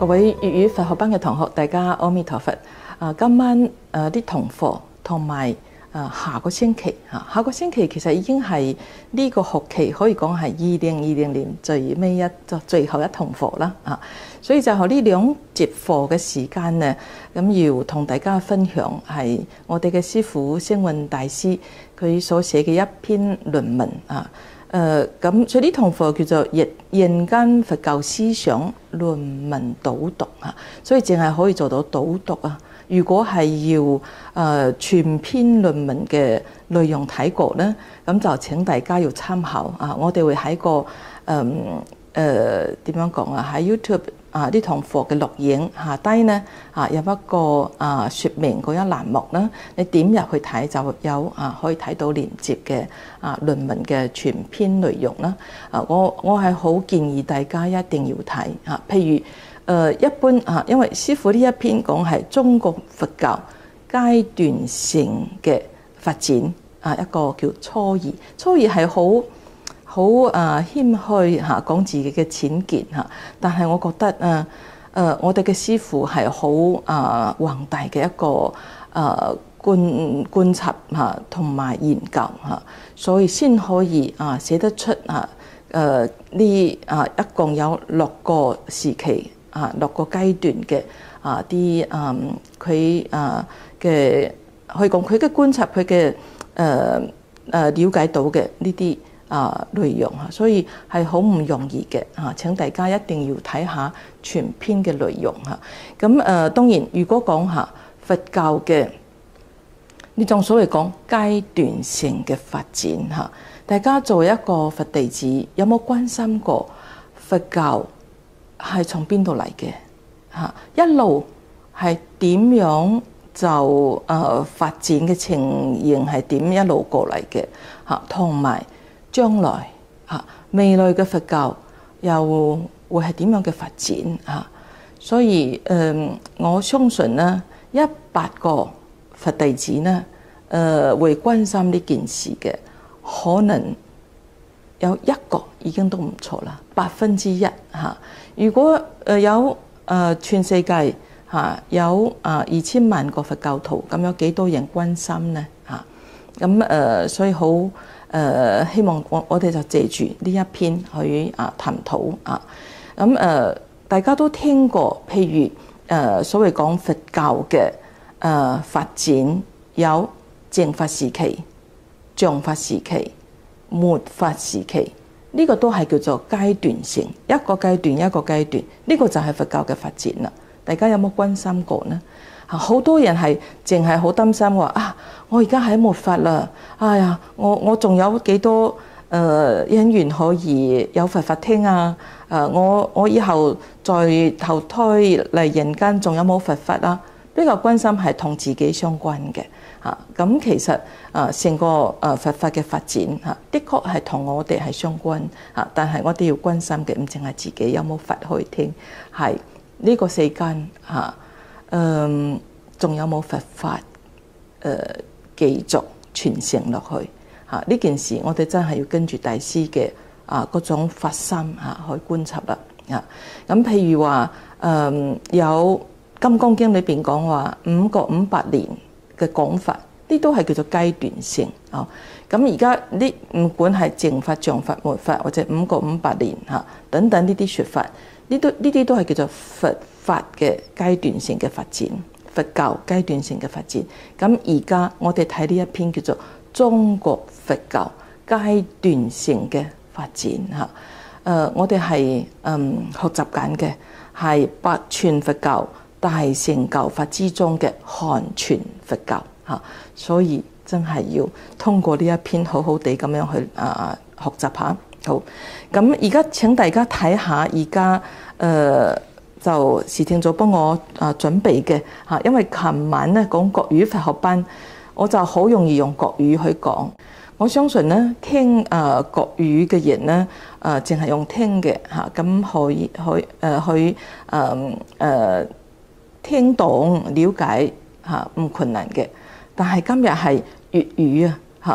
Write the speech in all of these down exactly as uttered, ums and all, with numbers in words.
各位粵語佛學班嘅同學，大家阿彌陀佛。啊，今晚誒啲同課同埋誒下個星期嚇，下個星期其實已經係呢個學期可以講係二零二零年最尾一就最後一堂課啦啊，所以就係呢兩節課嘅時間呢，咁要同大家分享係我哋嘅師父星雲大師佢所寫嘅一篇論文啊。誒咁，所以呢堂課叫做《人間佛教思想論文導讀》啊，所以淨係可以做到導讀啊。如果係要誒、呃、全篇論文嘅內容睇過咧，咁就請大家要參考啊。我哋會喺個誒誒點樣講啊？喺 YouTube 啊呢堂課嘅錄影下低咧啊有一個啊説明嗰一欄目啦，你點入去睇就有啊可以睇到連接嘅啊論文嘅全篇內容啦。啊，我我係好建議大家一定要睇啊，譬如。誒、呃、一般啊，因為師父呢一篇講係中國佛教階段性嘅發展啊，一個叫初二，初二係好好啊謙虛嚇講自己嘅淺見嚇，但係我覺得啊誒、啊、我哋嘅師父係好啊宏大嘅一個啊觀觀察嚇同埋研究嚇，所以先可以啊寫得出啊誒呢啊一共有六個時期。啊，六個階段嘅啊啲嗯佢啊嘅可以講佢嘅觀察佢嘅誒誒瞭解到嘅呢啲啊內容啊，所以係好唔容易嘅嚇。請大家一定要睇下全篇嘅內容嚇。咁、啊、誒當然，如果講下佛教嘅呢種所謂講階段性嘅發展嚇，大家作為一個佛弟子，有冇關心過佛教？係從邊度嚟嘅嚇？一路係點樣就誒、呃、發展嘅情形係點一路過嚟嘅嚇？同埋將來嚇未來嘅佛教又會係點樣嘅發展嚇？所以誒、呃，我相信咧，一百個佛弟子咧誒、呃、會關心呢件事嘅，可能有一個已經都唔錯啦，百分之一嚇。如果誒有誒全世界嚇有啊二千萬個佛教徒，咁有幾多人關心呢嚇？咁誒所以好誒希望我我哋就借住呢一篇去啊探討啊。咁誒大家都聽過，譬如誒所謂講佛教嘅誒發展有正法時期、像法時期、末法時期。呢個都係叫做階段性，一個階段一個階段，呢個就係佛教嘅發展啦。大家有冇關心過呢？好多人係淨係好擔心話啊，我而家喺末法啦，哎呀，我我仲有幾多誒、呃、因緣可以有佛法聽啊？誒、呃，我我以後再投胎嚟人間，仲有冇佛法啊？比較關心係同自己相關嘅。嚇，咁其實啊，成個誒佛法嘅發展嚇，的確係同我哋係相關嚇，但係我哋要關心嘅唔淨係自己有冇佛可以聽，係呢個世間嚇，嗯，仲有冇佛法誒繼續傳承落去嚇？呢件事我哋真係要跟住大師嘅啊嗰種發心嚇去觀察啦啊。咁譬如話誒有《金剛經》裏邊講話五個五百年嘅講法，呢都係叫做階段性啊。咁而家呢唔管係正法、像法、末法或者五個五百年嚇等等呢啲説法，呢都呢啲都係叫做佛法嘅階段性嘅發展，佛教階段性嘅發展。咁而家我哋睇呢一篇叫做中國佛教階段性嘅發展嚇。誒、呃，我哋係嗯學習緊嘅係八傳佛教大乘教法之中嘅漢傳佛教嚇，所以真係要通過呢一篇好好地咁樣去啊學習下。好，咁而家請大家睇下，而家誒就時聽組幫我啊準備嘅嚇，因為琴晚咧講國語佛學班，我就好容易用國語去講。我相信咧聽啊國語嘅人咧啊，淨係用聽嘅嚇，咁可以去誒去誒誒。聽懂了解嚇唔困難嘅，但係今日係粵語啊嚇，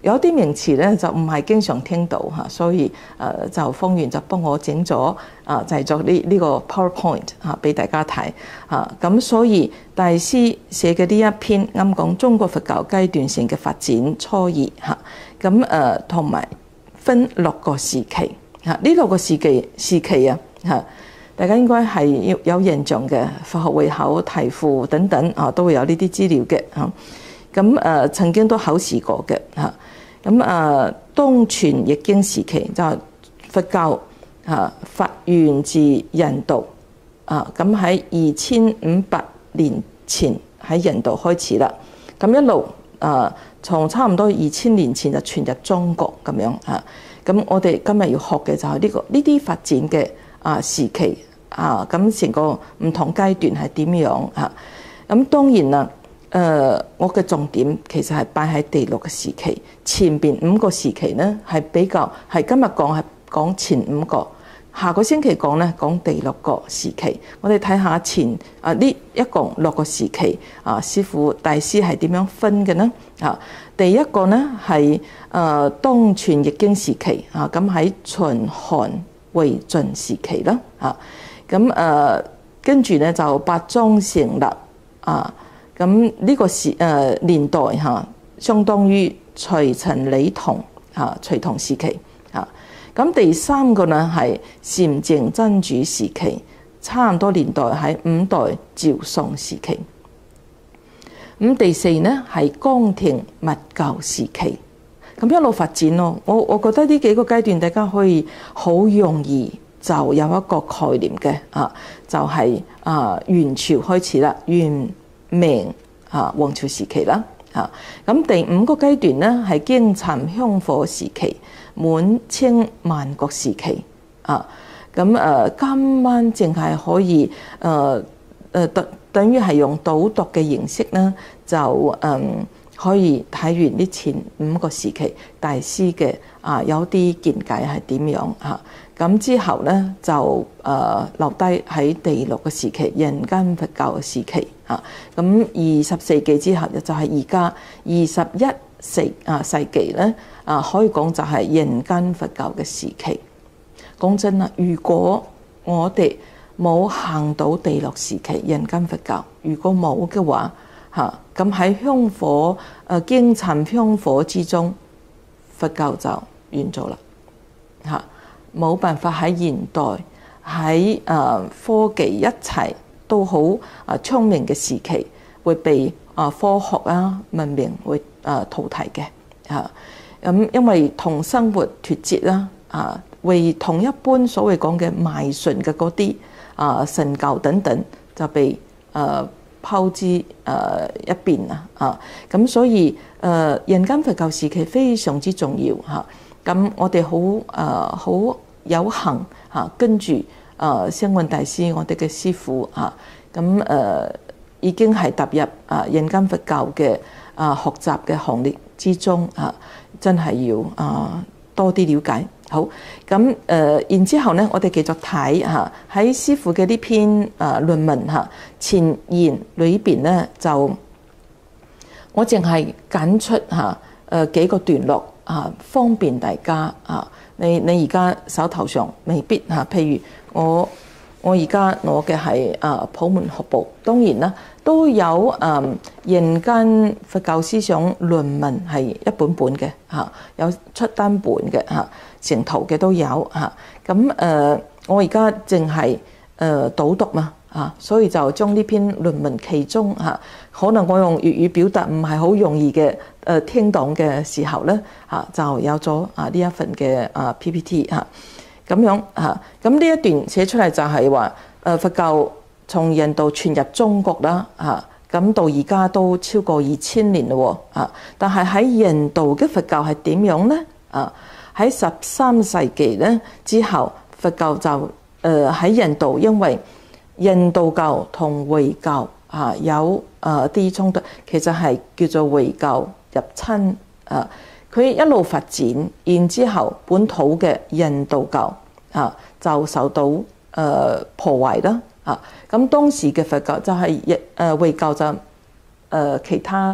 有啲名詞咧就唔係經常聽到嚇，所以誒就方圓就幫我整咗啊製作呢呢個 PowerPoint 嚇俾大家睇嚇。咁所以大師寫嘅呢一篇啱講中國佛教階段性嘅發展初二嚇，咁誒同埋分六個時期嚇，呢六個時期時期啊嚇。大家應該係有有印象嘅，佛學會考題庫等等啊，都會有呢啲資料嘅嚇。咁誒、呃、曾經都考試過嘅嚇。咁、啊、誒東傳譯經時期就係佛教嚇發源自印度啊。咁喺二千五百年前喺印度開始啦。咁一路誒從差唔多二千年前就傳入中國咁樣嚇。咁我哋今日要學嘅就係呢、這個呢啲發展嘅啊時期。啊，咁成個唔同階段係點樣啊？咁當然啦，誒、呃，我嘅重點其實係擺喺第六個時期，前邊五個時期咧係比較係今日講係講前五個，下個星期講咧講第六個時期。我哋睇下前啊呢一共六個時期啊，師父大師係點樣分嘅呢？啊，第一個咧係誒東傳譯經時期啊，咁喺秦漢魏晉時期啦，啊。咁誒跟住咧就八宗成立啊！咁呢個時誒、呃、年代嚇、啊，相當於隋陳李唐嚇隋唐時期嚇。咁、啊、第三個呢係禪淨真主時期，差唔多年代喺五代趙宋時期。咁第四呢係江亭密教時期。咁一路發展咯。我我覺得呢幾個階段大家可以好容易。就有一個概念嘅啊，就係、是、啊元朝開始啦，元明啊王朝時期啦啊。咁第五個階段咧係京沉香火時期，滿清萬國時期啊。咁誒、啊、今晚淨係可以誒誒等等於係用導讀嘅形式咧，就嗯可以睇完呢前五個時期大師嘅啊有啲見解係點樣嚇。咁之後咧就誒、呃、留低喺第六個時期人間佛教嘅時期啊。咁二十世紀之後就係而家二十一世啊世紀咧啊，可以講就係人間佛教嘅時期。講真啦，如果我哋冇行到第六時期人間佛教，如果冇嘅話嚇，咁喺香火誒京沉香火之中，佛教就完咗啦嚇。冇辦法喺現代喺誒科技一齊都好啊聰明嘅時期，會被啊科學啊文明會誒淘汰嘅嚇。咁因為同生活脫節啦啊，為同一般所謂講嘅迷信嘅嗰啲啊神教等等就被誒拋之誒一邊啊啊。咁所以誒人間佛教時期非常之重要嚇。咁我哋好誒好有幸嚇跟住誒星雲大師我哋嘅師父嚇，咁誒已經係踏入啊人間佛教嘅啊學習嘅行列之中嚇，真係要啊多啲了解。好，咁誒然之後咧，我哋繼續睇嚇喺師父嘅呢篇誒論文嚇前言裏邊咧，就我淨係揀出嚇誒幾個段落啊，方便大家啊。你你而家手頭上未必嚇，譬如我我而家攞嘅係啊普門學部，當然啦都有誒人間佛教思想論文係一本本嘅嚇，有出單本嘅嚇，成圖嘅都有嚇。咁誒我而家淨係誒導讀嘛嚇，所以就將呢篇論文其中嚇，可能我用粵語表達唔係好容易嘅。誒聽懂嘅時候咧嚇，就有咗啊呢一份嘅啊 P P T 嚇，咁樣嚇，咁呢一段寫出嚟就係話誒佛教從印度傳入中國啦嚇，咁到而家都超過二千年咯喎嚇，但係喺印度嘅佛教係點樣咧啊？喺十三世紀咧之後，佛教就誒喺印度，因為印度教同回教啊有誒啲衝突，其實係叫做回教入侵啊，佢一路發展，然之後本土嘅印度教啊就受到誒、呃、破壞啦啊。咁當時嘅佛教就係亦誒回教就誒、呃、其他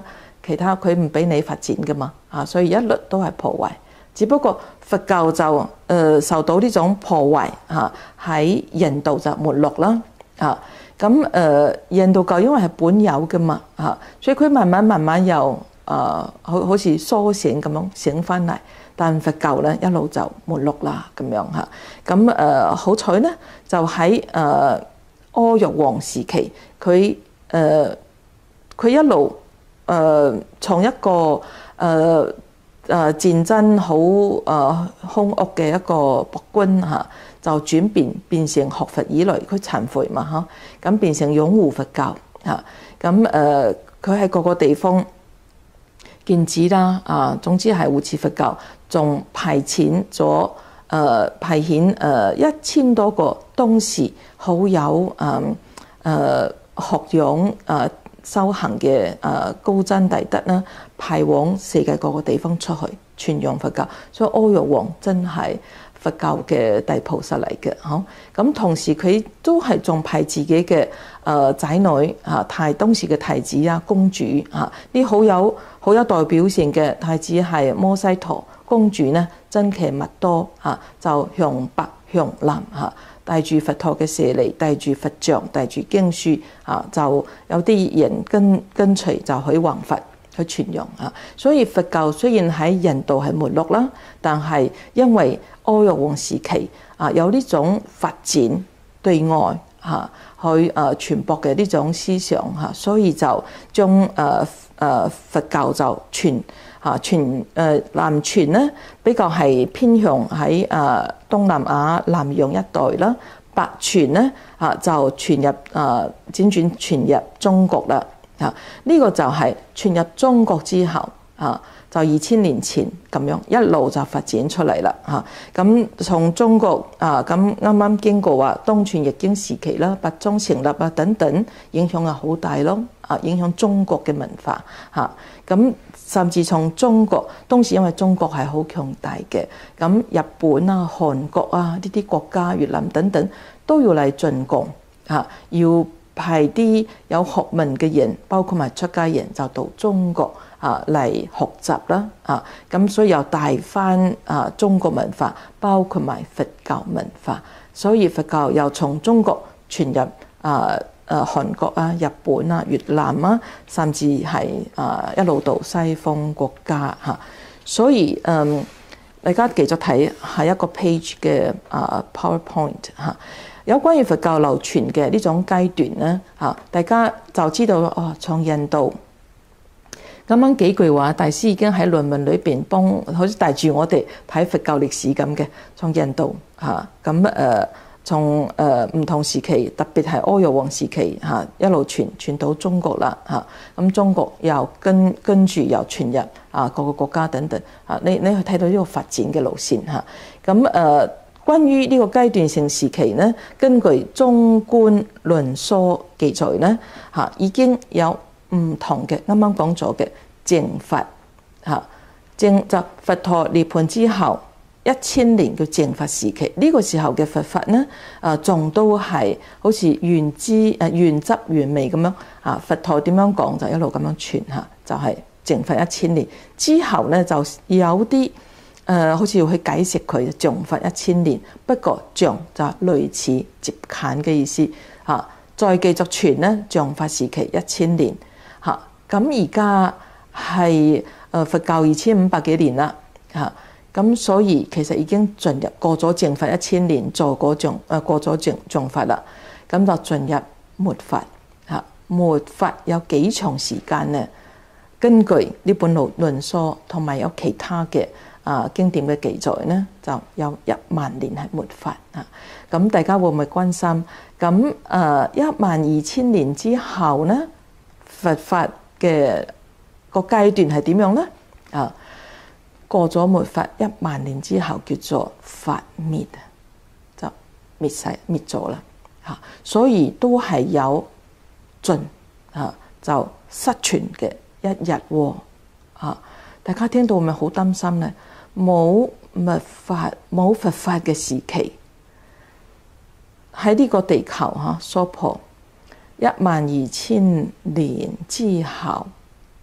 其他佢唔俾你發展噶嘛，啊，所以一律都係破壞。只不過佛教就誒、呃、受到呢種破壞嚇，喺、啊、印度就沒落啦，啊，咁、呃、誒印度教因為係本有嘅嘛，嚇、啊，所以佢慢慢慢慢又誒好好似甦醒咁樣醒翻嚟，但佛教咧一路就沒落啦咁樣嚇。咁、啊、誒、呃、好彩咧，就喺誒、呃、阿育王時期，佢誒佢一路誒、呃、從一個誒。呃誒、呃、戰爭好誒兇惡嘅一個國君嚇、啊，就轉變變成學佛以來，佢懺悔嘛嚇，咁、啊、變成擁護佛教嚇，咁誒佢喺各個地方建寺啦啊，總之係護持佛教，仲派遣咗誒派遣誒一千多個當時好有誒誒、呃、學養誒。呃修行嘅誒高僧大德啦，派往世界各個地方出去傳揚佛教，所以阿育王真係佛教嘅大菩薩嚟嘅，嗬。咁同時佢都係仲派自己嘅誒仔女嚇，太當時嘅太子啊、公主嚇，啲好有好有代表性嘅太子係摩悉陀，公主呢真奇密多嚇，就向北向南嚇。帶住佛陀嘅舍利，帶住佛像，帶住經書啊，就有啲人跟跟隨就去弘法去傳揚啊。所以佛教雖然喺印度係沒落啦，但係因為阿育王時期啊有呢種發展對外嚇去誒傳播嘅呢種思想嚇，所以就將誒誒佛教就傳嚇傳誒南傳咧比較係偏向喺誒東南亞南洋一帶啦，北傳咧嚇就傳入誒輾轉傳入中國啦嚇，呢個就係傳入中國之後嚇。就二千年前咁樣一路就發展出嚟啦嚇，咁從中國啊咁啱啱經過話東傳譯經時期啦、八宗成立啊等等，影響係好大咯啊，影響中國嘅文化嚇，咁甚至從中國當時因為中國係好強大嘅，咁日本啊、韓國啊呢啲國家、越南等等都要嚟進貢嚇，要派啲有學問嘅人，包括埋出家人就到中國啊嚟學習啦啊，咁所以又帶翻啊中國文化，包括埋佛教文化，所以佛教又從中國傳入啊啊韓國啊、日本啊、越南啊，甚至係啊一路到西方國家嚇，所以嗯大家繼續睇下一個 page 嘅啊 PowerPoint 嚇。有關於佛教流傳嘅呢種階段咧，嚇大家就知道哦。從印度咁樣幾句話，大師已經喺論文裏邊幫，好似帶住我哋睇佛教歷史咁嘅。從印度嚇咁誒，從誒唔同時期，特別係阿育王時期嚇，一路傳傳到中國啦嚇。咁中國又跟跟住又傳入啊各個國家等等嚇。你你去睇到呢個發展嘅路線嚇。咁誒。呃關於呢個階段性時期咧，根據《中觀論疏》記載咧，嚇已經有唔同嘅啱啱講咗嘅正法嚇，正就佛陀涅槃之後一千年嘅正法時期，呢、這個時候嘅佛法咧，啊仲都係好似原汁誒原汁原味咁樣啊，佛陀點樣講就一路咁樣傳嚇，就係、是、正法一千年之後咧，就有啲。誒、呃，好似要去解釋佢像法一千年，不過像就類似接近嘅意思嚇、啊。再繼續傳咧，像法時期一千年嚇。咁而家係誒佛教二千五百幾年啦嚇。咁、啊、所以其實已經進入過咗正法一千年，做過像誒過咗正像法啦。咁就進入末法嚇。末法有幾長時間呢？根據呢本論論疏同埋有其他嘅。啊，經典嘅記載咧，就有一萬年係末法啊！咁大家會唔會關心？咁誒一萬二千年之後咧，佛法嘅個階段係點樣咧？啊，過咗末法一萬年之後，叫做法滅，就滅晒滅咗啦嚇！所以都係有盡啊，就失傳嘅一日喎啊！大家聽到咪好擔心咧？冇密法冇佛法嘅時期，喺呢個地球嚇娑婆一萬二千年之後，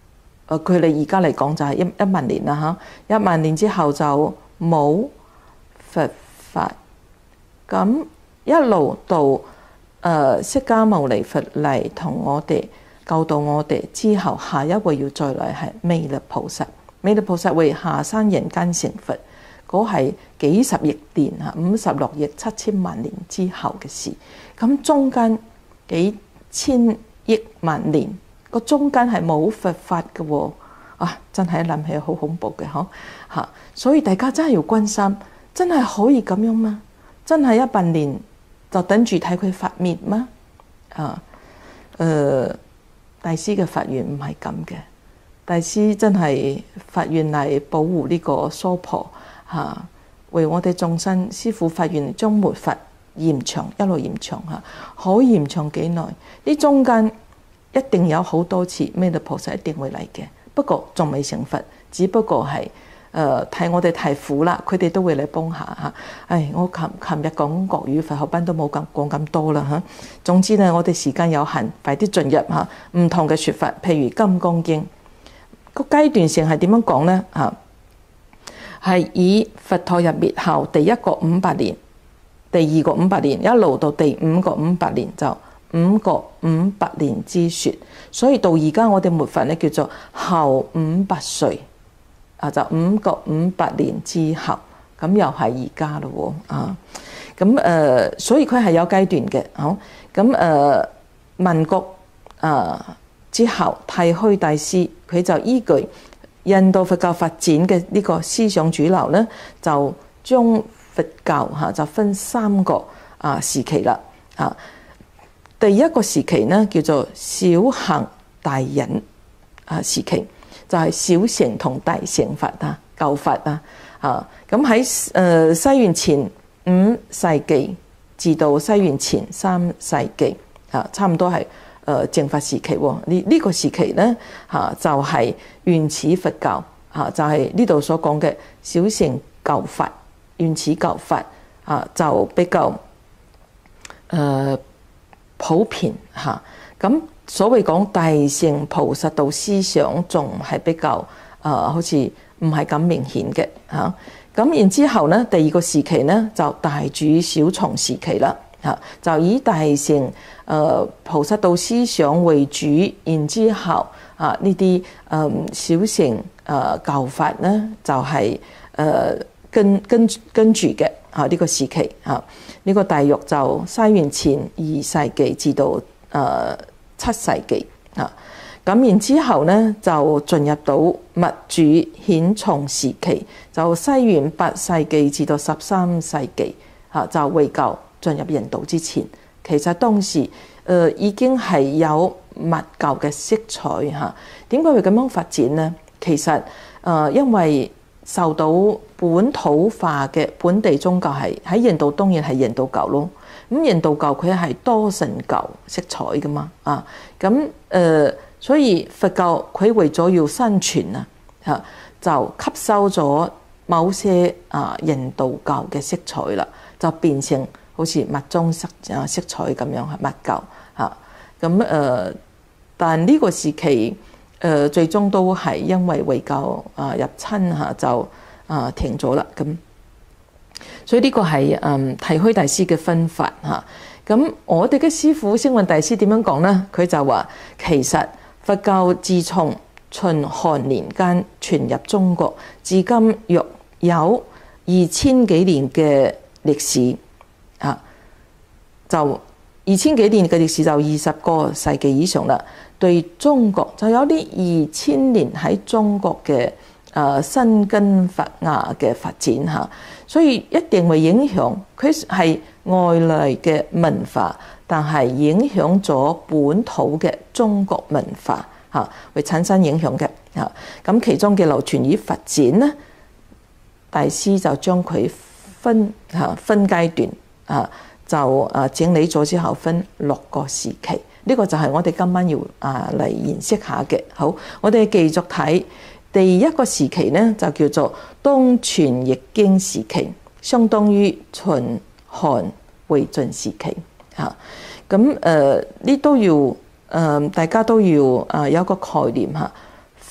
誒佢哋而家嚟講就係一一萬年啦嚇，一萬年之後就冇佛法，咁一路到誒釋迦牟尼佛嚟同我哋教導我哋之後，下一位要再嚟係彌勒菩薩，彌勒菩薩會下生人間成佛，嗰係幾十億年嚇，五十六億七千萬年之後嘅事。咁中間幾千億萬年，個中間係冇佛法嘅喎，啊真係諗起好恐怖嘅嗬嚇，所以大家真係要關心，真係可以咁樣嗎？真係一百年就等住睇佢發滅嗎？啊誒、呃，大師嘅發願唔係咁嘅，大師真係發願嚟保護呢個娑婆嚇、啊，為我哋眾生。師父發願將末法延長，一路延長嚇，可以延長幾耐？呢中間一定有好多次彌勒菩薩一定會嚟嘅，不過仲未成佛，只不過係誒睇我哋太苦啦，佢哋都會嚟幫下嚇。唉，我琴琴日講國語佛學班都冇咁講咁多啦嚇。總之咧，我哋時間有限，快啲進入嚇唔同嘅説法，譬如《金剛經》個階段性係點樣講咧嚇？係以佛陀入滅後第一個五百年，第二個五百年，一路到第五個五百年，就五個五百年之説。所以到而家我哋末法咧叫做後五百歲，啊就五個五百年之後，咁又係而家咯喎啊！咁誒、呃，所以佢係有階段嘅，好咁誒。民國啊之後，剃虛大師佢就依據印度佛教發展嘅呢個思想主流咧，就將佛教嚇就分三個啊時期啦啊。第一個時期咧叫做小行大忍啊時期，就係、是、小乘同大乘法啊舊法啊啊。咁喺誒西元前五世紀至到西元前三世紀啊，差唔多係誒正法時期喎。呢、這、呢個時期咧嚇、啊、就係、是、原始佛教嚇、啊，就係呢度所講嘅小乘舊法、原始舊法啊，就比較誒。呃普遍嚇，咁所謂講大乘菩薩道思想仲係比較誒、呃，好似唔係咁明顯嘅嚇。咁、啊、然之後咧，第二個時期咧就大主小從時期啦嚇，就以大乘誒、呃、菩薩道思想為主，然之後啊呢啲誒小乘誒舊法咧就係、是、誒、呃、跟跟跟住嘅嚇呢個時期嚇。啊呢個大約就西元前二世紀至到誒、呃、七世紀啊，咁然之後咧就進入到密主顯宗時期，就西元八世紀至到十三世紀嚇，就為教進入印度之前，其實當時誒、呃、已經係有密教嘅色彩嚇。點解會咁樣發展咧？其實誒、呃、因為受到本土化嘅本地宗教係喺印度，當然係印度教咯。咁印度教佢係多神教色彩噶嘛啊，咁誒、呃，所以佛教佢為咗要生存啊，嚇就吸收咗某些啊印度教嘅色彩啦，就變成好似密宗色啊色彩咁樣係密教嚇。咁、啊、誒、呃，但呢個時期。誒、呃、最終都係因為衛教啊入侵嚇就啊停咗啦咁，所以呢個係誒剃虛大師嘅分法嚇。咁我哋嘅師父星雲大師點樣講呢？佢就話其實佛教自從秦漢年間傳入中國，至今約有二千幾年嘅歷史啊，就二千幾年嘅歷史就二十個世紀以上啦。對中國就有啲二千年喺中國嘅誒生根發芽嘅發展嚇，所以一定會影響佢係外來嘅文化，但係影響咗本土嘅中國文化嚇，會產生影響嘅嚇。咁其中嘅流傳與發展咧，大師就將佢分嚇分階段啊，就誒整理咗之後分六個時期。呢個就係我哋今晚要啊嚟研識下嘅。好，我哋繼續睇第一個時期咧，就叫做東傳譯經時期，相當於秦漢魏晉時期嚇。咁誒呢都要誒、呃，大家都要誒有個概念嚇。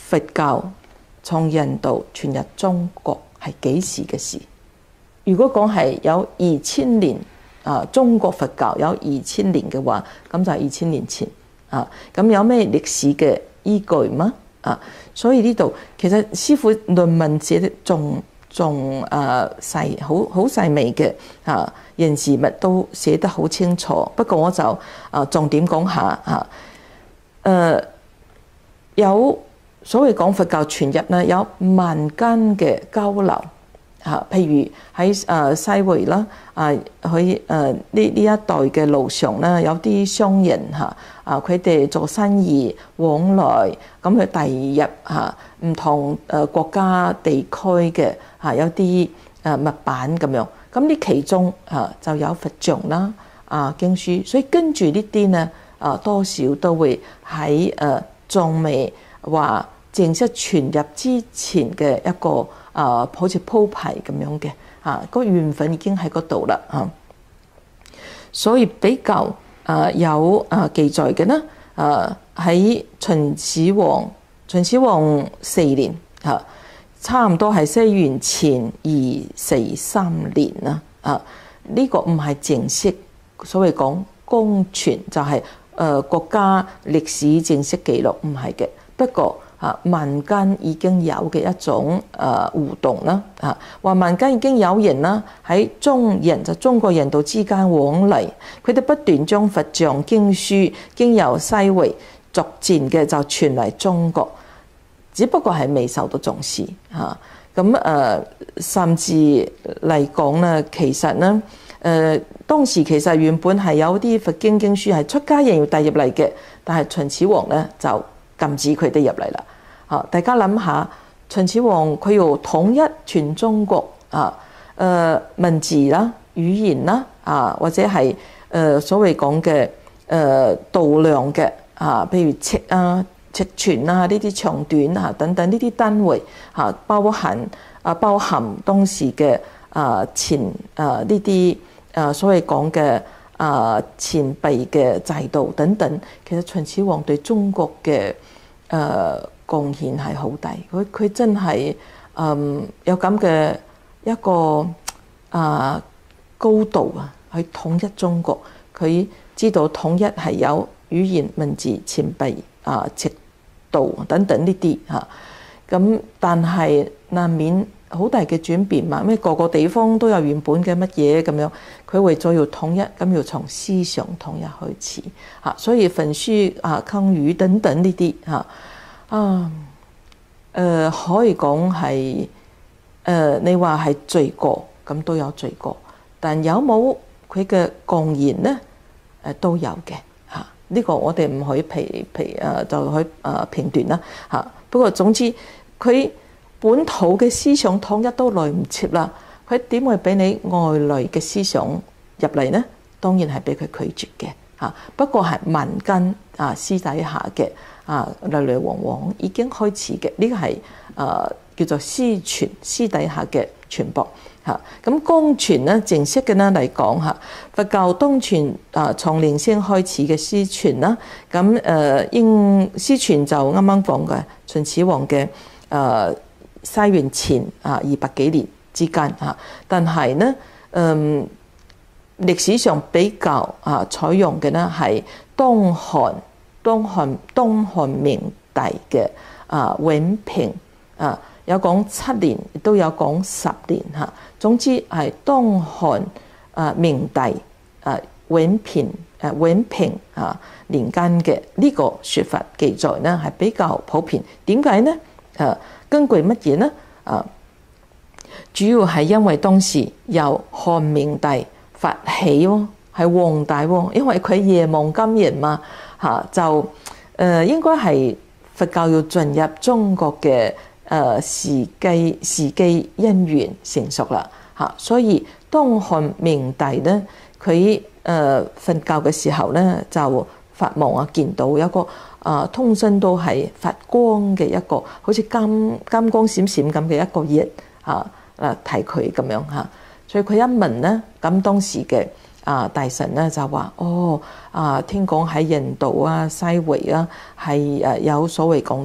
佛教從印度傳入中國係幾時嘅事？如果講係有二千年啊，中國佛教有二千年嘅話，咁就係二千年前啊。咁有咩歷史嘅依據嗎？啊，所以呢度其實師父論文寫得仲仲誒細，好好細微嘅啊，人事物都寫得好清楚。不過我就啊重點講下啊，誒、呃、有所謂講佛教傳入咧，有民間嘅交流。嚇，譬如喺誒西迴啦，啊，喺誒呢呢一代嘅路上咧，有啲商人嚇，啊佢哋做生意往來，咁佢遞入嚇唔同誒國家地區嘅嚇有啲誒物品咁樣，咁呢其中嚇就有佛像啦，啊經書，所以跟住呢啲咧，啊多少都會喺誒仲未話正式傳入之前嘅一個。啊，好似鋪排咁樣嘅，啊，個緣分已經喺嗰度啦，啊，所以比較啊有啊記載嘅呢，啊喺秦始皇，秦始皇四年，啊，差唔多係西元前二四三年啦，啊，呢、這個唔係正式，所謂講公傳就係、是、誒、呃、國家歷史正式記錄，唔係嘅，不過。啊，民間已經有嘅一種誒互動啦，啊，話民間已經有人啦喺中人就中國人道之間往嚟，佢哋不斷將佛像經書經由西迴逐漸嘅就傳嚟中國，只不過係未受到重視嚇。咁、啊、誒，甚至嚟講咧，其實咧誒、呃、當時其實原本係有啲佛經經書係出家人要帶入嚟嘅，但係秦始皇咧就禁止佢哋入嚟啦。啊！大家諗下，秦始皇佢要統一全中國啊，誒、呃、文字啦、語言啦，啊或者係誒、呃、所謂講嘅誒度量嘅啊，譬如尺啊、尺寸啊呢啲長短啊等等呢啲單位啊，包含啊包含當時嘅啊錢啊呢啲啊所謂講嘅啊錢幣嘅制度等等，其實秦始皇對中國嘅誒。呃貢獻係好大，佢佢真係嗯有咁嘅一個啊高度啊，去統一中國。佢知道統一係有語言、文字、錢幣啊、尺度等等呢啲嚇。咁但係難免好大嘅轉變嘛，咩個個地方都有原本嘅乜嘢咁樣，佢為咗要統一，咁要從思想統一開始嚇。所以焚書啊、坑儒等等呢啲嚇。啊，誒、呃、可以講係誒你話係罪過，咁都有罪過，但有冇佢嘅貢獻咧？誒、呃、都有嘅嚇。呢、啊這個我哋唔可以評評誒，就去誒評斷啦嚇。不過總之，佢本土嘅思想統一都來唔切啦，佢點會俾你外來嘅思想入嚟呢？當然係俾佢拒絕嘅嚇。不過係民間啊私底下嘅。啊，來來往往已經開始嘅，呢、這個係誒、呃、叫做私傳，私底下嘅傳播嚇。咁公傳咧，正式嘅咧嚟講嚇，佛教東傳啊，從靈性開始嘅私傳啦。咁誒應私傳就啱啱講嘅秦始皇嘅誒西元前啊二百幾年之間嚇。但係咧，嗯歷史上比較啊採用嘅咧係東漢。東漢東漢明帝嘅啊永平啊，有講七年，亦都有講十年嚇。總之係東漢啊明帝啊永平誒永平啊年間嘅呢個説法記載呢係比較普遍。點解呢？誒根據乜嘢呢？啊，主要係因為當時由漢明帝發起喎，係皇帝喎，因為佢夜望金人嘛。嚇就誒、呃、應該係佛教要進入中國嘅誒、呃、時機時機因緣成熟啦嚇，所以東漢明帝咧佢誒瞓覺嘅時候咧就發夢啊，見到有一個啊、呃、通身都係發光嘅一個好似金金光閃閃咁嘅一個人嚇誒睇佢咁樣嚇，所以佢一問咧咁當時嘅。啊！大臣咧就話：哦，啊，聽講喺印度啊、西迴啊，係誒有所謂講嘅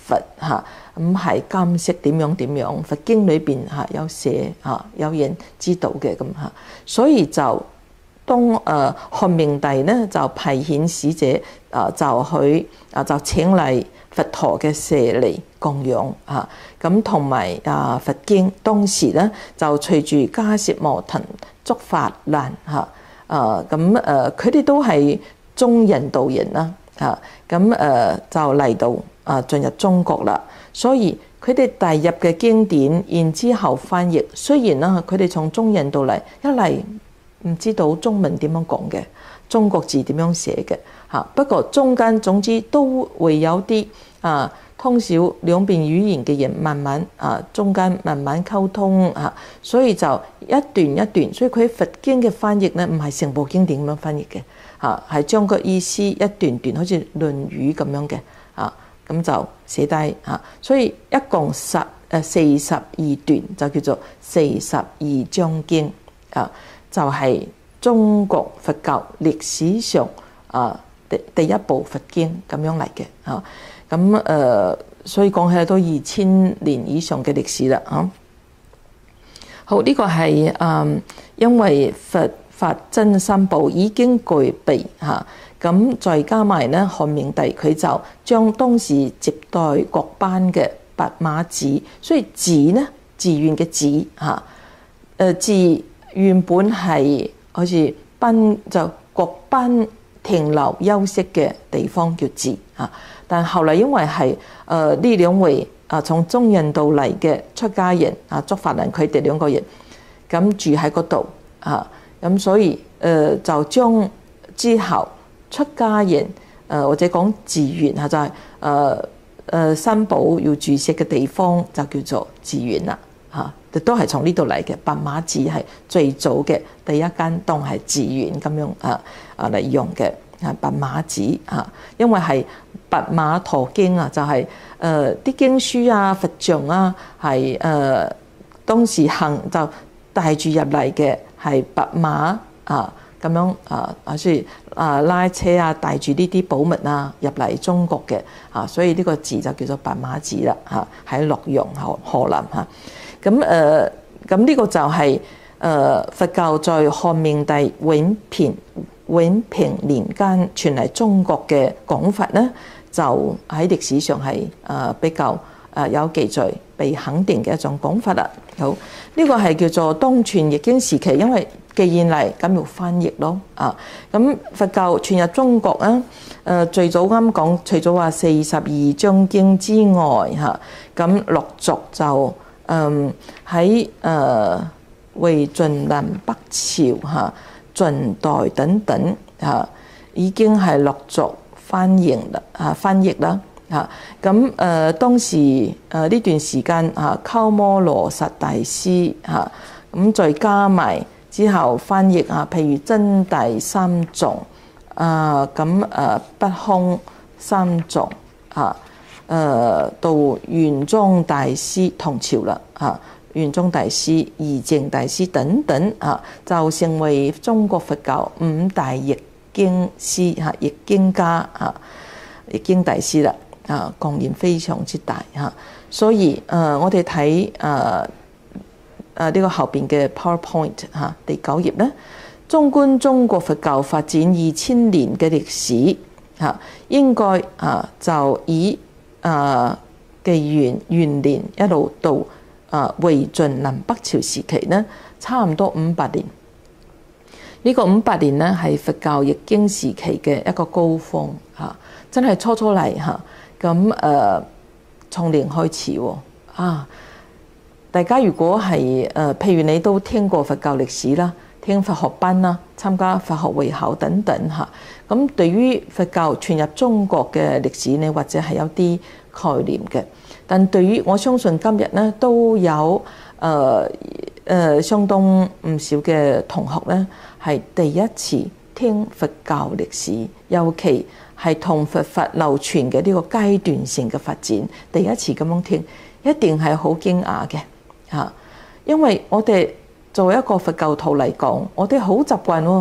佛嚇，唔係監識點樣點樣。佛經裏邊嚇有寫嚇，有人知道嘅咁嚇，所以就當誒漢明帝咧就派遣使者啊，就去啊就請嚟佛陀嘅舍利供養嚇，咁同埋啊佛經當時咧就隨住迦葉摩騰竺法蘭嚇，啊咁誒佢哋都係中印度人啦嚇，咁誒就嚟到啊進入中國啦，所以佢哋帶入嘅經典，然之後翻譯，雖然啦佢哋從中印度嚟，一嚟唔知道中文點樣講嘅，中國字點樣寫嘅嚇，不過中間總之都會有啲啊通曉兩邊語言嘅人，慢慢啊中間慢慢溝通嚇，所以就一段一段，所以佢佛經嘅翻譯咧唔係成部經典咁樣翻譯嘅嚇，係將個意思一段段好似《論語》咁樣嘅嚇，咁就寫低嚇，所以一共十誒四十二段就叫做四十二章經啊。就係中國佛教歷史上啊第第一部佛經咁樣嚟嘅嚇，咁誒所以講起來都二千年以上嘅歷史啦嚇。好，呢個係誒因為佛法真三寶已經具備嚇，咁再加埋咧漢明帝佢就將當時接待各班嘅白馬寺，所以寺咧寺院嘅寺嚇誒寺。原本係好似班就各班停留休息嘅地方叫寺啊，但後來因為係誒呢兩位啊從中印度嚟嘅出家人啊，竺法蘭佢哋兩個人咁住喺嗰度啊，咁所以誒、呃、就將之後出家人誒、呃、或者講寺院啊，就係誒誒三寶要住食嘅地方就叫做寺院啦嚇。都係從呢度嚟嘅，白馬寺係最早嘅第一間當係寺院咁樣啊啊嚟用嘅啊白馬寺啊，因為係白馬馱經啊，就係誒啲經書啊、佛像啊，係誒、呃、當時行就帶住入嚟嘅係白馬啊咁樣啊，好似啊拉車啊帶住呢啲寶物啊入嚟中國嘅啊，所以呢個寺就叫做白馬寺啦嚇，喺洛陽河河南嚇。咁誒，咁呢個就係誒佛教在漢明帝永平永平年間傳嚟中國嘅講法咧，就喺歷史上係誒比較誒有記載、被肯定嘅一種講法啦。好，呢個係叫做東傳譯經時期，因為既然嚟咁要翻譯咯啊。咁佛教傳入中國啊，誒最早啱講，除咗話四十二章經之外嚇，咁陸續就。嗯，喺誒魏晉南北朝嚇、晉代等等嚇，已經係陸續翻譯啦嚇，翻譯啦嚇。咁誒當時誒呢段時間嚇，鳩摩羅什大師嚇，咁再加埋之後翻譯啊，譬如真諦三頌啊，咁誒不空三頌嚇。誒、呃、到玄奘大師同朝啦嚇，玄奘大師、義淨大師等等嚇，就成為中國佛教五大譯經師嚇、譯經家嚇、譯經大師啦啊，貢獻非常之大嚇。所以誒、呃，我哋睇誒誒呢個後邊嘅 PowerPoint 嚇第九頁咧，縱觀中國佛教發展二千年嘅歷史嚇，應該啊就以啊，紀元元年一路到啊魏晉南北朝時期咧，差唔多五百年。呢、這個五百年咧係佛教譯經時期嘅一個高峰嚇，真係初初嚟嚇。咁誒從零開始喎啊！大家如果係誒，譬如你都聽過佛教歷史啦，聽佛學班啦，參加佛學會考等等嚇。咁對於佛教傳入中國嘅歷史呢，或者係有啲概念嘅。但對於我相信今日呢，都有誒誒、呃呃、相當唔少嘅同學呢，係第一次聽佛教歷史，尤其係同佛法流傳嘅呢個階段性嘅發展，第一次咁樣聽，一定係好驚訝嘅嚇。因為我哋作為一個佛教徒嚟講，我哋好習慣喎。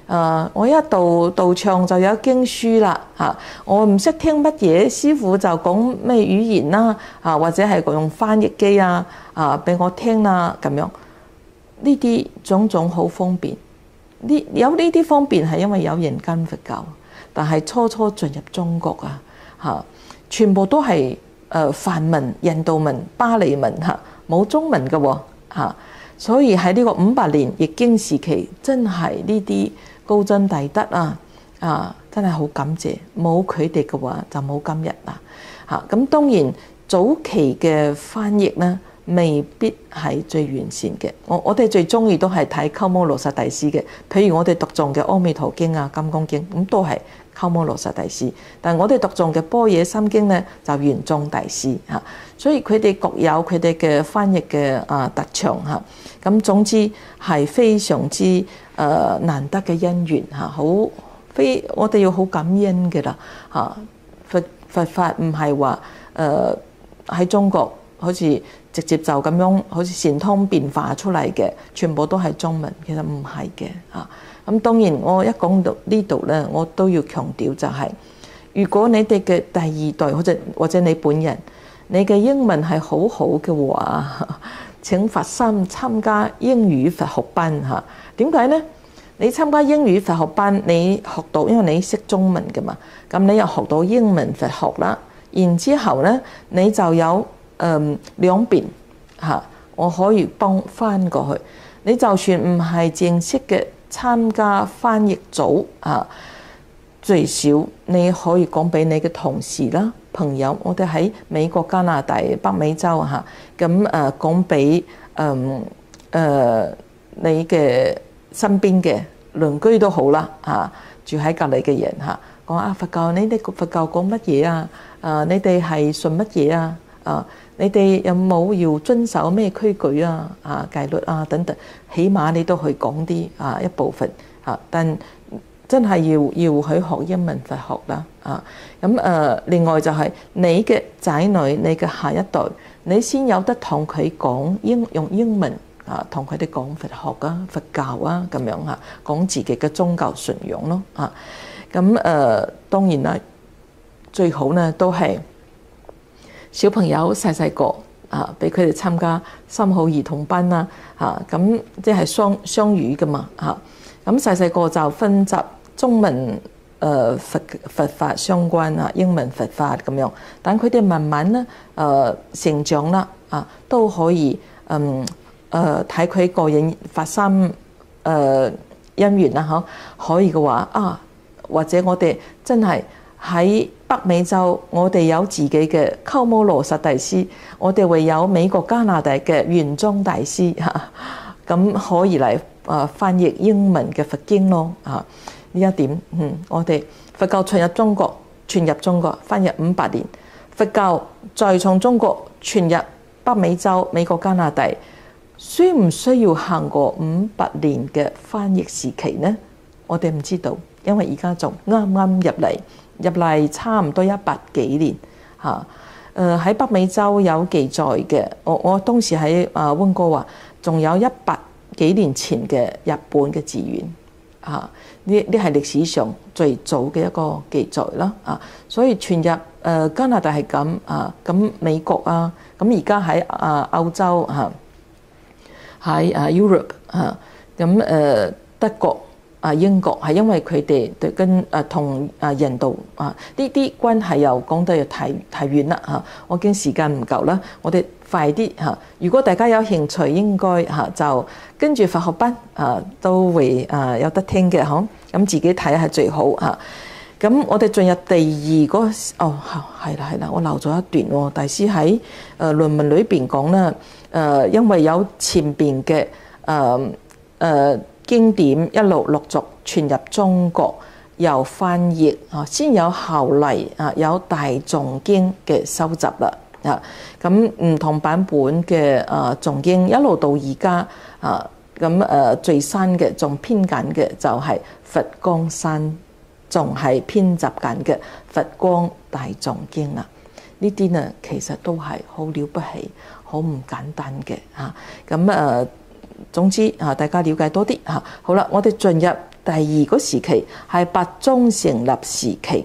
誒，我一到到場就有經書啦嚇，我唔識聽乜嘢，師傅就講咩語言啦啊，或者係用翻譯機啊啊俾我聽啦咁樣，呢啲種種好方便。呢有呢啲方便係因為有人跟佛教，但係初初進入中國啊嚇，全部都係誒梵文、印度文、巴利文嚇，冇中文嘅喎嚇，所以喺呢個五百年譯經時期，真係呢啲高僧大德啊啊，真係好感謝，冇佢哋嘅話就冇今日啦嚇。咁當然早期嘅翻譯咧，未必係最完善嘅。我我哋最中意都係睇鳩摩羅什大師嘅，譬如我哋讀誦嘅《阿彌陀經》啊、《金剛經》，咁都係鳩摩羅什大師。但係我哋讀誦嘅《般若心經》咧，就玄奘大師嚇。所以佢哋各有佢哋嘅翻譯嘅啊特長嚇。咁總之係非常之誒難得嘅因緣嚇，好非我哋要好感恩嘅啦嚇。佛佛法唔係話誒喺中國好似直接就咁樣好似神通變化出嚟嘅，全部都係中文，其實唔係嘅嚇。咁當然我一講到呢度咧，我都要強調就係、是，如果你哋嘅第二代或者或者你本人，你嘅英文係好好嘅話，請發心參加英語佛學班嚇。點解呢？你參加英語佛學班，你學到，因為你識中文嘅嘛，咁你又學到英文佛學啦。然之後咧，你就有誒、呃、兩邊嚇，我可以幫翻過去。你就算唔係正式嘅參加翻譯組啊，最少你可以講俾你嘅同事啦、朋友，我哋喺美國、加拿大、北美洲嚇，咁誒講俾誒誒你嘅身邊嘅鄰居都好啦嚇，住喺隔離嘅人嚇，講啊佛教，你哋佛教講乜嘢啊？啊，你哋係信乜嘢啊？啊，你哋有冇要遵守咩規矩啊？啊，戒律啊等等，起碼你都去講啲啊一部分嚇，但真係要要去學英文佛學啦啊！咁誒，另外就係你嘅仔女、你嘅下一代，你先有得同佢講英用英文啊，同佢哋講佛學啊、佛教啊咁樣嚇，講自己嘅宗教信仰咯啊！咁誒，當然啦，最好咧都係小朋友細細個啊，俾佢哋參加三好兒童班啦嚇，咁即係雙雙語噶嘛嚇，咁細細個就分集中文誒、呃、佛佛法相關啊，英文佛法咁樣，等佢哋慢慢咧誒、呃、成長啦啊，都可以嗯誒睇佢個人發生誒、呃、因緣啦嗬，可以嘅話啊，或者我哋真係喺北美洲，我哋有自己嘅鳩摩羅什大師，我哋會有美國加拿大嘅玄奘大師嚇，咁、啊、可以嚟啊翻譯英文嘅佛經咯啊。呢一點，嗯，我哋佛教傳入中國，傳入中國翻譯五百年，佛教再從中國傳入北美洲、美國、加拿大，需唔需要行過五百年嘅翻譯時期呢？我哋唔知道，因為而家仲啱啱入嚟，入嚟差唔多一百幾年嚇。誒、啊、喺北美洲有記載嘅，我我當時喺啊溫哥華，仲有一百幾年前嘅日本嘅寺院。啊！呢呢係歷史上最早嘅一個記載啦，啊！所以傳入誒、呃、加拿大係咁啊，咁美國啊，咁而家喺啊歐洲嚇，喺啊 Europe 嚇，咁誒德國啊英國係因為佢哋對跟誒同啊印度啊呢啲關係又講得又太太遠啦嚇，我驚時間唔夠啦，我哋快啲嚇！如果大家有興趣，應該嚇就跟住佛學班啊，都會啊有得聽嘅嗬。咁自己睇係最好嚇。咁我哋進入第二個哦，係啦係啦，我漏咗一段喎。大師喺誒論文裏邊講啦，誒因為有前邊嘅誒誒經典一路陸續傳入中國，又翻譯啊，先有後嚟啊有大藏經嘅收集啦。啊，咁唔同版本嘅啊藏經一路到而家啊，咁誒最新嘅仲編緊嘅就係佛光山，仲係編輯緊嘅佛光大藏經啦。呢啲呢其實都係好了不起，好唔簡單嘅嚇。咁誒總之啊，大家了解多啲嚇。好啦，我哋進入第二個時期係八宗成立時期，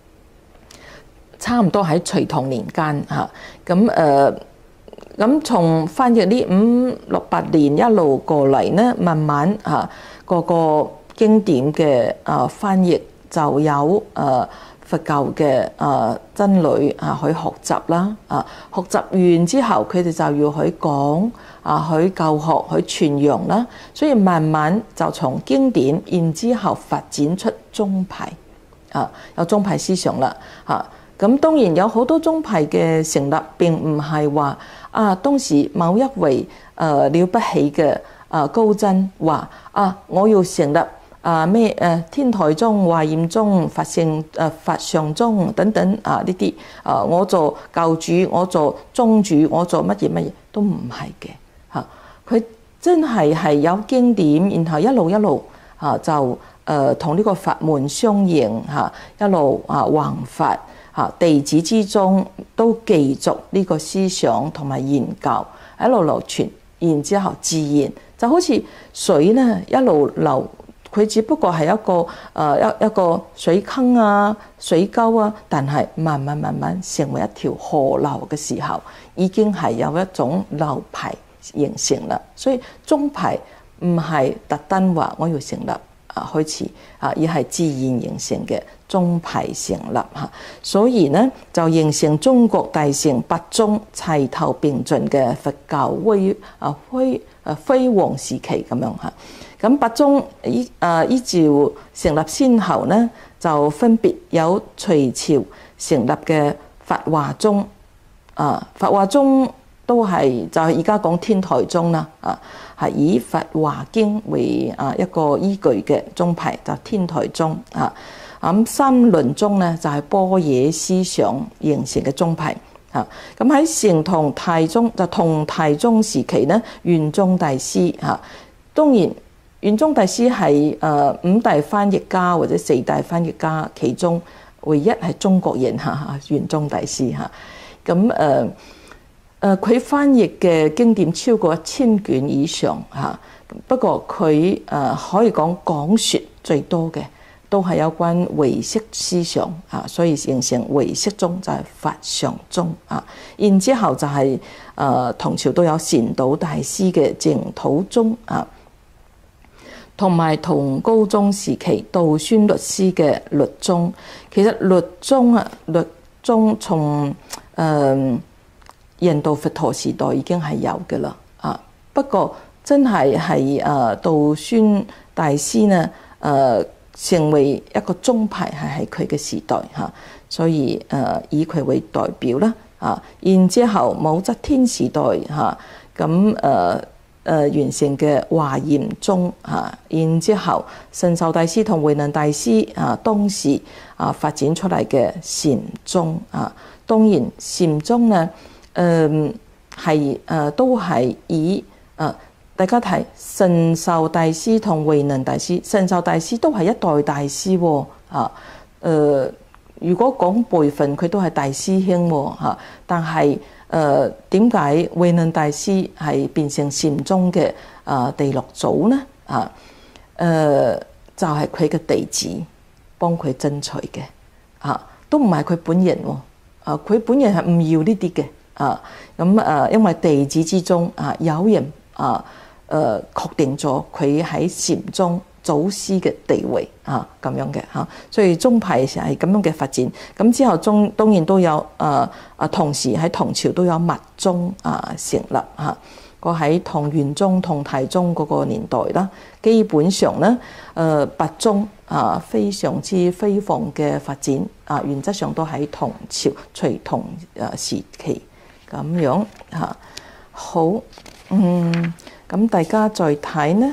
差唔多喺隋唐年間嚇。咁誒咁從翻譯呢五六百年一路過嚟咧，慢慢嚇個個經典嘅啊翻譯就有誒佛教嘅誒真理啊去學習啦。啊學習完之後，佢哋就要去講啊去教學去傳揚啦。所以慢慢就從經典，然之後發展出宗派啊，有宗派思想啦嚇。咁當然有好多宗派嘅成立，並唔係話啊當時某一位誒、呃、了不起嘅誒高僧話啊我要成立啊咩誒天台宗、華嚴宗、法性誒法相宗等等啊呢啲啊我做教主，我做宗主，我做乜嘢乜嘢都唔係嘅嚇。佢真係係有經典，然後一路一路啊就誒同呢個法門相應嚇，一路啊弘法。啊！弟子之中都繼續呢個思想同埋研究，一路流傳，然之後自然就好似水咧一路流，佢只不過係一個誒一一個水坑啊、水溝啊，但係慢慢慢慢成為一條河流嘅時候，已經係有一種流派形成啦。所以宗派唔係特登話我要成立啊開始啊，而係自然形成嘅。宗派成立嚇，所以呢就形成中國大乘八宗齊頭並進嘅佛教威啊輝啊輝煌時期咁樣嚇。咁八宗依啊依照成立先後呢，就分別有隋朝成立嘅法華宗啊，法華宗都係就係而家講天台宗啦啊，係以《法華經》為啊一個依據嘅宗派，就天台宗啊。咁三論宗咧就係般若思想形成嘅宗派嚇。咁喺成唐太宗就唐太宗時期咧，玄宗大師嚇。當然玄宗大師係誒五大翻譯家或者四大翻譯家其中唯一係中國人嚇，玄宗大師嚇。咁誒誒佢翻譯嘅經典超過一千卷以上嚇。不過佢誒可以講講説最多嘅。都係有關唯識思想啊，所以形成唯識宗就係法相宗啊。然之後就係、是、誒、呃、唐朝都有禪道大師嘅淨土宗啊，同埋同高宗時期道宣律師嘅律宗。其實律宗啊，律宗從誒印度佛陀時代已經係有嘅啦啊。不過真係係誒道宣大師呢誒。呃成為一個宗派係喺佢嘅時代嚇，所以誒、呃、以佢為代表啦啊。然之後武則天時代嚇，咁誒誒完成嘅華嚴宗嚇。然之後神秀大師同慧能大師啊，當時啊發展出嚟嘅禪宗啊。當然禪宗咧誒係誒都係以誒。啊大家睇神秀大師同慧能大師，神秀大師都係一代大師喎嚇。誒，如果講輩分，佢都係大師兄喎嚇。但係誒點解慧能大師係變成禪宗嘅啊第六祖呢？啊誒就係佢嘅弟子幫佢爭取嘅嚇，都唔係佢本人喎。啊，佢本人係唔要呢啲嘅啊。咁誒，因為弟子之中啊有人啊。誒、呃、確定咗佢喺禪宗祖師嘅地位啊，咁樣嘅嚇，所以宗派係咁樣嘅發展。咁之後宗當然都有誒啊、呃，同時喺唐朝都有密宗啊成立嚇。個、啊、喺唐玄宗、唐太宗嗰個年代啦，基本上咧誒、呃、八宗啊非常之輝煌嘅發展啊，原則上都喺唐朝隋唐誒時期咁樣嚇、啊。好，嗯。咁大家再睇呢，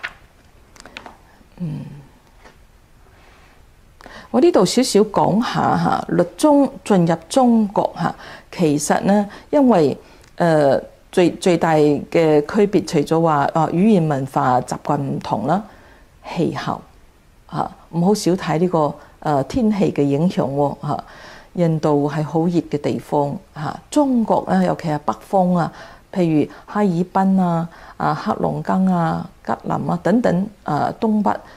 嗯，我呢度少少講下嚇，律宗進入中國嚇，其實呢，因為誒、呃、最最大嘅區別，除咗話啊語言文化習慣唔同啦，氣候嚇，唔好少睇呢個誒、呃、天氣嘅影響喎嚇。印度係好熱嘅地方嚇，中國咧尤其係北方啊。譬如哈爾濱啊、啊黑龍江啊、吉林啊等等啊，東北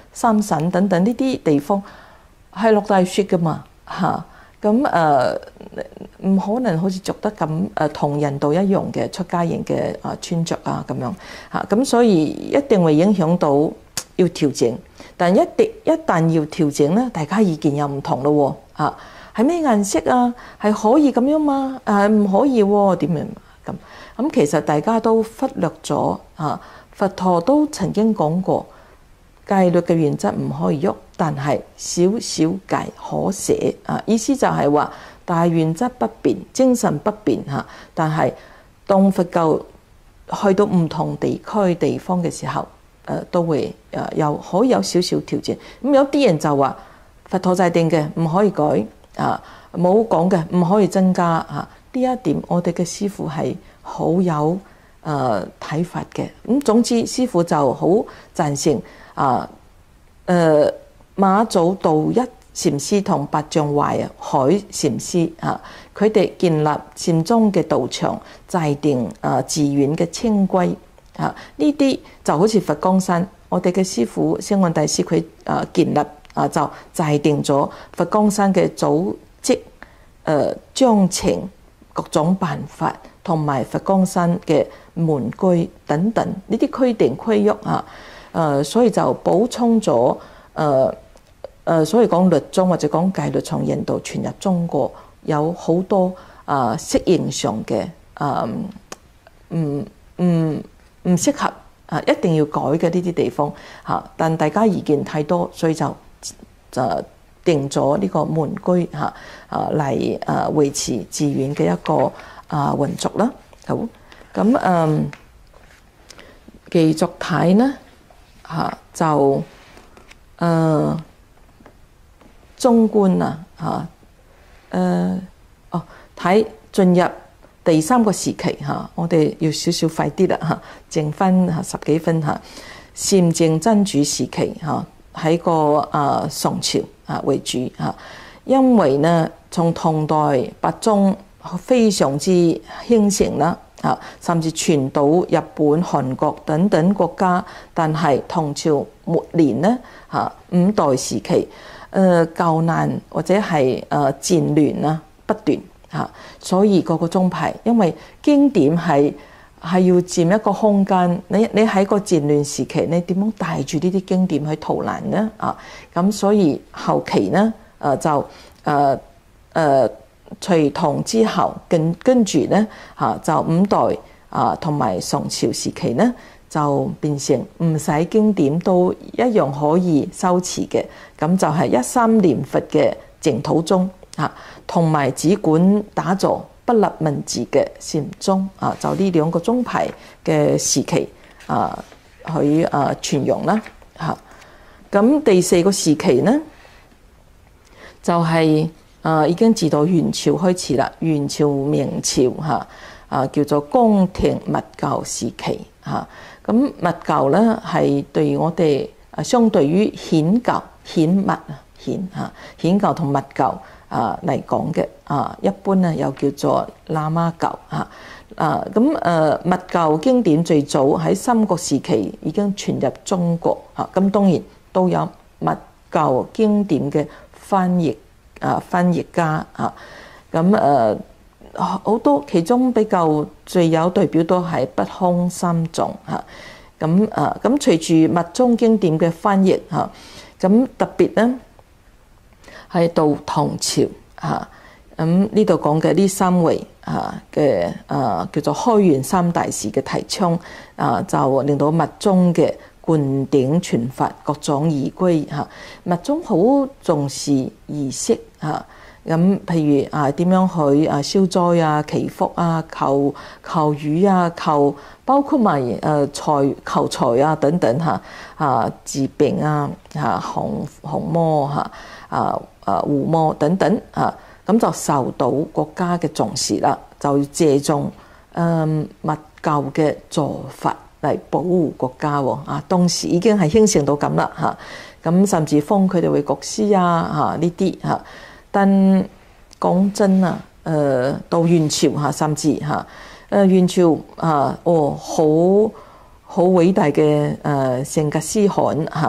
三省等等呢啲地方係落大雪噶嘛嚇，咁誒唔可能好似着得咁誒同印度一樣嘅出家人嘅啊穿着啊咁樣嚇，咁所以一定會影響到要調整，但一定一旦要調整咧，大家意見又唔同咯喎嚇，係咩顏色啊？係可以咁樣嗎？誒唔可以喎？點樣咁？咁其實大家都忽略咗啊！佛陀都曾經講過，戒律嘅原則唔可以喐，但係少少戒可捨啊！意思就係話大原則不變，精神不變嚇，但係當佛教去到唔同地區地方嘅時候，誒都會誒有可以有少少調整。咁有啲人就話佛陀制定嘅唔可以改啊，冇講嘅唔可以增加嚇。呢一點我哋嘅師父係好有誒睇法嘅。咁總之師父就好贊成啊誒馬祖道一禪師同白象懷海禪師啊，佢哋建立禪宗嘅道場，制定誒寺院嘅清規啊，呢啲就好似佛光山，我哋嘅師父星雲大師佢誒建立啊就制定咗佛光山嘅組織誒章程。各種辦法同埋佛光山嘅門居等等呢啲規定規約啊，誒所以就補充咗誒誒，所以講律宗或者講戒律從印度傳入中國有好多啊適應上嘅誒唔唔唔適合啊，一定要改嘅呢啲地方嚇，但大家意見太多，所以就就。定咗呢個門居嚇啊嚟誒維持寺院嘅一個啊運作啦。好咁誒，繼續睇呢嚇就誒中觀啊嚇誒哦睇進入第三個時期嚇，我哋要少少快啲啦嚇，剩翻嚇十幾分嚇。禪淨真主時期嚇喺個啊宋朝啊為主嚇，因為呢從唐代北宗非常之興盛啦嚇，甚至傳到日本、韓國等等國家。但係唐朝末年呢嚇五代時期，誒救難或者係誒戰亂啊不斷嚇，所以個個宗派因為經典係係要佔一個空間，你你喺個戰亂時期，你點樣帶住呢啲經典去逃難呢？啊，咁所以後期呢，誒、呃、就誒誒隋唐之後，跟跟住呢嚇就五代啊同埋宋朝時期呢，就變成唔使經典都一樣可以修持嘅，咁就係一三念佛嘅淨土宗嚇，同埋只管打坐不立文字嘅禪宗啊，就呢兩個宗派嘅時期啊，去啊傳揚啦嚇。咁第四個時期呢，就係、是、啊已經自到元朝開始啦，元朝明朝嚇啊叫做宮廷密教時期嚇。咁密教咧係對我哋啊相對於顯教顯密啊顯嚇顯教同密教。啊嚟講嘅啊，一般咧又叫做喇嘛教啊啊咁誒密教經典最早喺三國時期已經傳入中國啊，咁當然都有密教經典嘅翻譯啊翻譯家啊，咁誒好多其中比較最有代表都係北空三藏嚇，咁誒咁隨住密宗經典嘅翻譯嚇，咁特別咧。係到唐朝嚇，咁呢度講嘅呢三位嚇嘅啊叫做開元三大士嘅提倡啊，就令到密宗嘅灌頂傳法各種儀規嚇。密宗好重視儀式嚇，咁譬如啊點樣去啊消災啊、祈福啊、求求雨啊、求包括埋誒財求財啊等等嚇啊治病啊嚇降降魔嚇啊。啊，護摩等等啊，咁就受到國家嘅重視啦，就借重誒密教嘅做法嚟保護國家喎。啊，當時已經係興盛到咁啦嚇，咁甚至封佢哋為國師啊嚇呢啲嚇。但講真啊，誒到元朝嚇，甚至嚇誒元朝啊，哦好好偉大嘅誒成吉思汗嚇。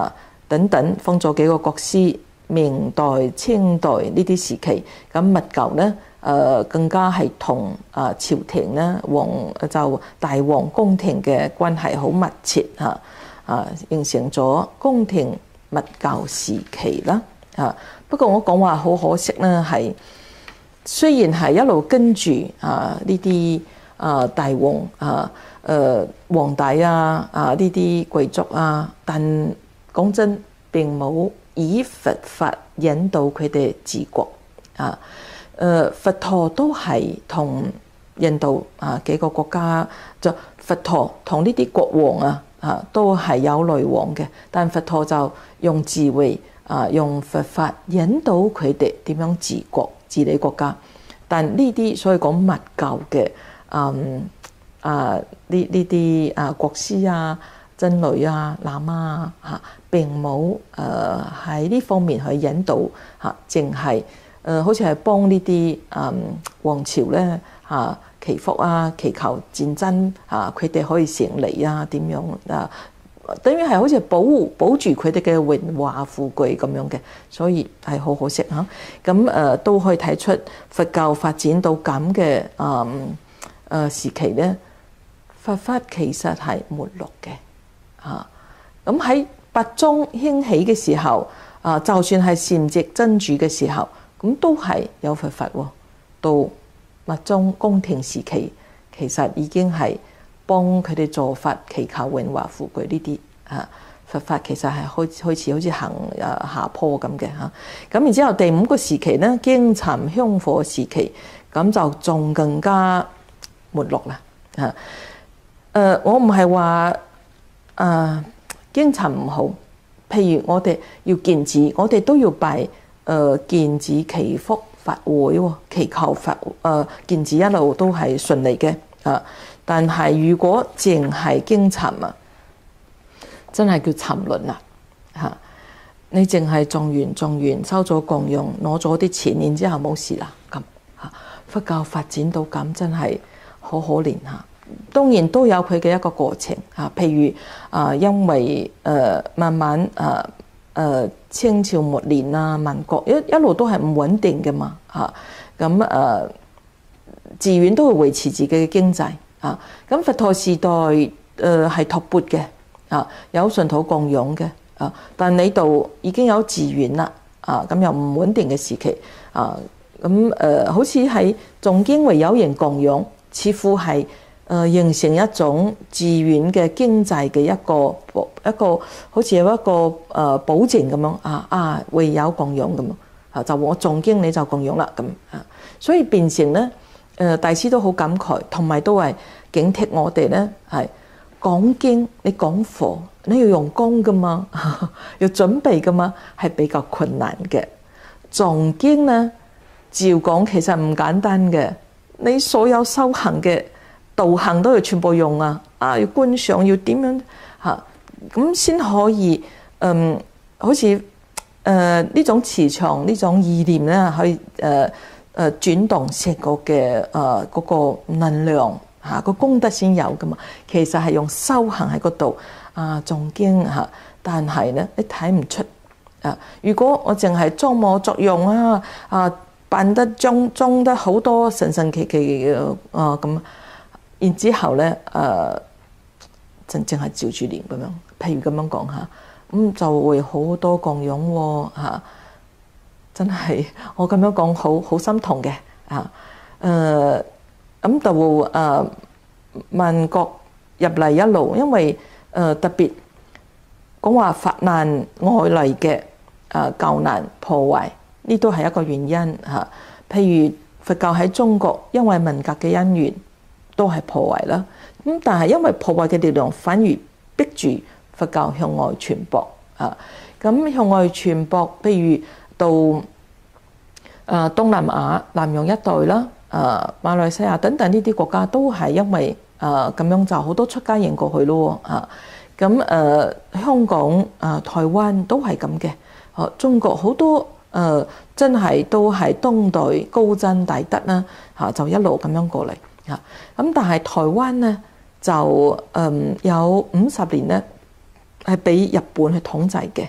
等等，分咗幾個國師，明代、清代呢啲時期，咁密教咧，誒、呃、更加係同啊朝廷咧皇就大皇宮廷嘅關係好密切嚇，啊形成咗宮廷密教時期啦嚇。不過我講話好可惜咧，係雖然係一路跟住啊呢啲啊大皇啊誒皇帝啊啊呢啲貴族啊，但講真並冇以佛法引導佢哋治國啊！誒佛陀都係同印度啊幾個國家，就佛陀同呢啲國王啊啊都係有來往嘅，但佛陀就用智慧啊，用佛法引導佢哋點樣治國治理國家。但呢啲所以講密教嘅嗯啊呢呢啲啊國師啊、僧侶啊、喇嘛啊嚇，並冇誒喺呢方面去引導嚇，淨係誒好似係幫呢啲誒王朝咧嚇祈福啊、祈求戰爭嚇，佢哋可以勝利啊點樣啊？等於係好似保護保住佢哋嘅榮華富貴咁樣嘅，所以係好可惜嚇。咁誒都可以睇出佛教發展到咁嘅誒誒時期咧，佛法其實係沒落嘅嚇。咁喺密宗興起嘅時候，啊就算係禪寂真主嘅時候，咁都係有佛法喎。到密宗宮廷時期，其實已經係幫佢哋做法，祈求榮華富貴呢啲啊佛法其實係開開始好似行誒下坡咁嘅嚇。咁然之後第五個時期咧，經尋香火時期，咁就仲更加沒落啦嚇。誒我唔係話誒經尋唔好，譬如我哋要建寺，我哋都要拜誒建寺祈福法會喎，祈求法誒建寺一路都係順利嘅啊。但係如果淨係經尋啊，真係叫沉淪啦嚇！你淨係種完種完收咗供養，攞咗啲錢，然之後冇事啦咁嚇。佛教發展到咁真係好可憐嚇。當然都有佢嘅一個過程嚇，譬如啊，因為誒、呃、慢慢啊誒、呃、清朝末年啊，民國一一路都係唔穩定嘅嘛嚇。咁誒寺院都會維持自己嘅經濟。啊，咁佛陀時代誒係托缽嘅，啊有信徒供養嘅，啊但你度已經有寺院啦，啊咁又唔穩定嘅時期，啊咁誒、呃、好似係仲經為有人供養，似乎係誒、呃、形成一種寺院嘅經濟嘅一個一個好似有一個誒、呃、保證咁樣，啊啊為有供養咁啊就我仲經你就供養啦咁啊，所以變成咧。誒大師都好感慨，同埋都係警惕我哋咧，係講經你講佛，你要用功噶嘛，要準備噶嘛，係比較困難嘅。誦經咧，照講其實唔簡單嘅，你所有修行嘅道行都要全部用啊，啊要觀想要點樣嚇，咁先可以嗯，好似誒呢種磁場呢種意念咧，可以誒。呃誒、呃、轉動成個嘅誒嗰個能量嚇、啊、個功德先有噶嘛，其實係用修行喺嗰度啊誦經嚇，但係咧你睇唔出啊。如果我淨係裝模作樣啊啊扮得裝裝得好多神神奇奇嘅啊咁，然之後咧誒真正係照住念咁樣，譬如咁樣講嚇，咁就會好多供養喎嚇。真係我咁樣講好好心痛嘅啊！誒咁就誒民國入嚟一路，因為誒、呃、特別講話法難外嚟嘅誒較難破壞，呢都係一個原因嚇、啊。譬如佛教喺中國，因為文革嘅因緣都係破壞啦。咁但係因為破壞嘅力量，反而逼住佛教向外傳播啊！咁向外傳播，譬如到誒東南亞南洋一帶啦，誒馬來西亞等等呢啲國家都係因為誒咁樣就好多出家人過去咯嚇。咁誒香港誒台灣都係咁嘅。哦，中國好多誒真係都係當代高僧大德啦嚇，就一路咁樣過嚟嚇。咁但係台灣咧就誒有五十年咧係俾日本去統治嘅。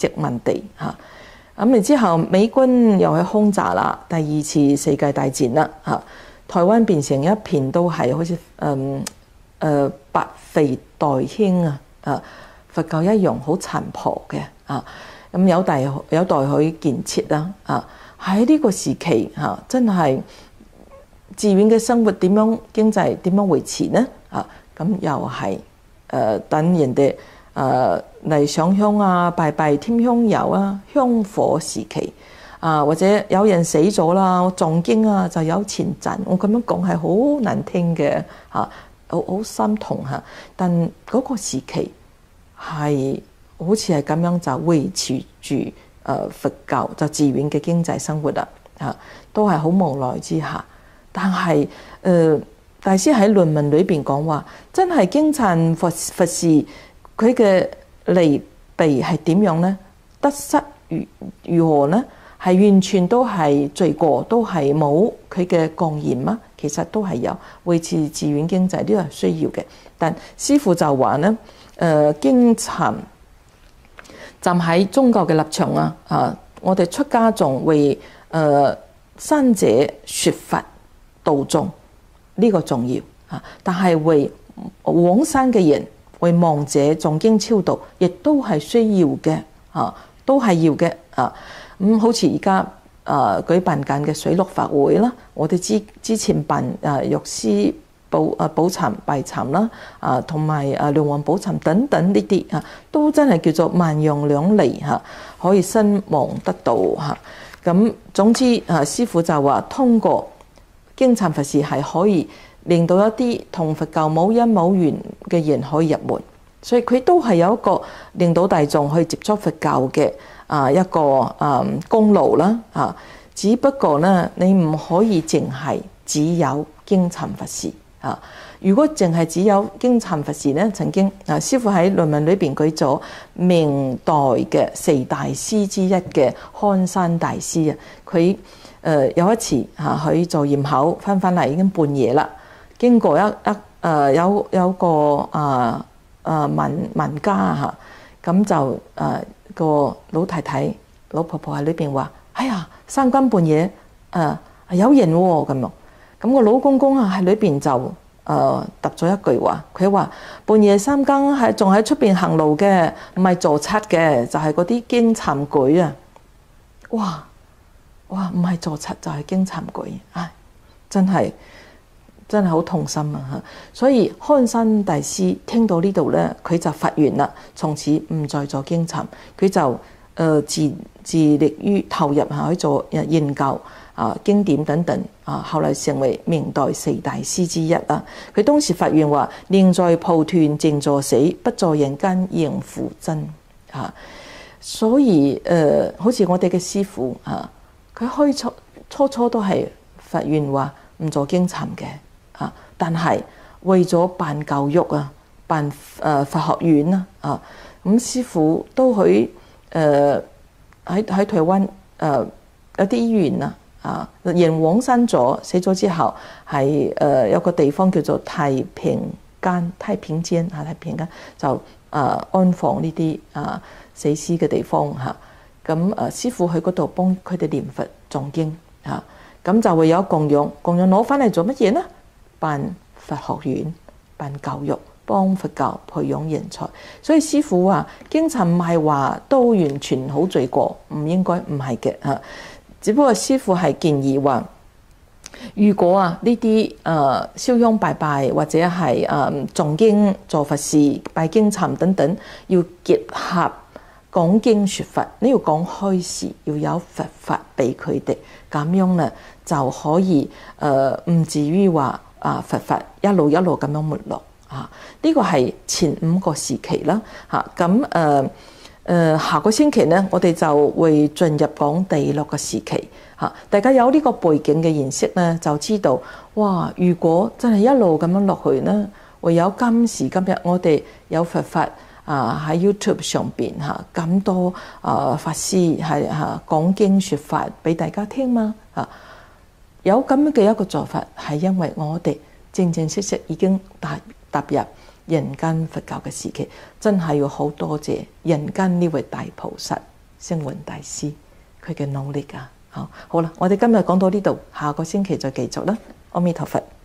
殖民地嚇。咁然之後，美軍又去轟炸啦，第二次世界大戰啦嚇。台灣變成一片都係好似誒誒百廢待興啊！啊，佛教一樣好殘破嘅啊，咁有待有待佢建設啦啊！喺呢個時期嚇、啊，真係寺院嘅生活點樣經濟點樣維持呢？啊，咁又係誒、呃、等人哋誒嚟上香啊、拜拜添香油啊、香火時期啊，或者有人死咗啦，誦經啊就有錢賺。我咁樣講係好難聽嘅嚇，好好心痛嚇。但嗰個時期係好似係咁樣就維持住誒、呃、佛教就寺院嘅經濟生活啦嚇，都係好無奈之下。但係誒、呃、大師喺論文裏邊講話，真係經懺佛佛事佢嘅利弊係點樣呢？得失如如何呢？係完全都係罪過，都係冇佢嘅貢獻嗎？其實都係有維持寺院經濟，呢個係需要嘅。但師父就話呢，誒、呃、經懺站喺宗教嘅立場啊，啊，我哋出家眾為誒生者説法度眾，呢、這個重要啊。但係為往生嘅人，為亡者誦經超度，亦都係需要嘅啊，都係要嘅啊。咁、嗯、好似而家誒舉辦緊嘅水陸法會啦，我哋之之前辦誒藥師寶誒寶懺拜懺啦，啊同埋誒龍王寶懺等等呢啲啊，都真係叫做萬用兩利嚇、啊，可以身亡得道嚇。咁、啊、總之啊，師父就話通過經懺佛事係可以令到一啲同佛教冇因冇緣嘅人可以入門，所以佢都係有一個令到大眾去接觸佛教嘅。啊，一個啊功勞啦嚇，只不過咧，你唔可以淨係只有經懺佛事啊。如果淨係只有經懺佛事咧，曾經啊，師父喺論文裏邊舉咗明代嘅四大師之一嘅開山大師啊，佢誒有一次嚇佢做驗口翻返嚟已經半夜啦，經過一一誒有有個啊啊文文家嚇，咁就誒。啊個老太太、老婆婆喺裏邊話：哎呀，三更半夜，誒、呃、有人喎、哦、咁樣。咁個老公公啊喺裏邊就誒答咗一句話，佢話半夜三更係仲喺出邊行路嘅，唔係坐七嘅，就係嗰啲經懺舉啊！哇哇，唔係坐七就係經懺舉，唉，真係真係好痛心啊！嚇，所以開山大師聽到呢度咧，佢就發願啦，從此唔再做經懺，佢就誒、呃、自自力於投入下去做研究啊經典等等啊，後來成為明代四大師之一啦。佢當時發願話：寧在蒲團靜坐死，不在人間迎父真啊！所以誒、呃，好似我哋嘅師父啊，佢開初初初都係發願話唔做經懺嘅。啊！但係為咗辦教育啊，辦誒、呃、佛學院啊，啊咁師父都去誒喺喺台灣誒、呃、有啲醫院啊，啊人往生咗死咗之後，係誒、呃、有個地方叫做太平間、太平間嚇太平間就誒、呃、安放呢啲啊死屍嘅地方嚇。咁、啊、誒師父去嗰度幫佢哋念佛誦經嚇，咁、啊、就會有供養，供養攞翻嚟做乜嘢呢？辦佛學院、辦教育、幫佛教培養人才，所以師父話經懺唔係話都完全好罪過，唔應該唔係嘅嚇。只不過師父係建議話，如果啊呢啲誒燒香拜拜或者係誒誦經做佛事、拜經懺等等，要結合講經説佛，你要講開示，要有佛法俾佢哋，咁樣咧就可以誒唔至於話。啊！佛法一路一路咁樣沒落啊！呢個係前五個時期啦嚇。咁誒誒，下個星期咧，我哋就會進入講第六個時期嚇、啊。大家有呢個背景嘅認識咧，就知道哇！如果真係一路咁樣落去咧，會有今時今日我哋有佛法啊喺 YouTube 上邊嚇咁多啊法師係嚇講經説法俾大家聽嘛嚇。有咁樣嘅一個做法，係因為我哋正正式式已經踏踏入人間佛教嘅時期，真係要好多謝人間呢位大菩薩星雲大師佢嘅努力啊！好，好啦，我哋今日講到呢度，下個星期再繼續啦。阿彌陀佛。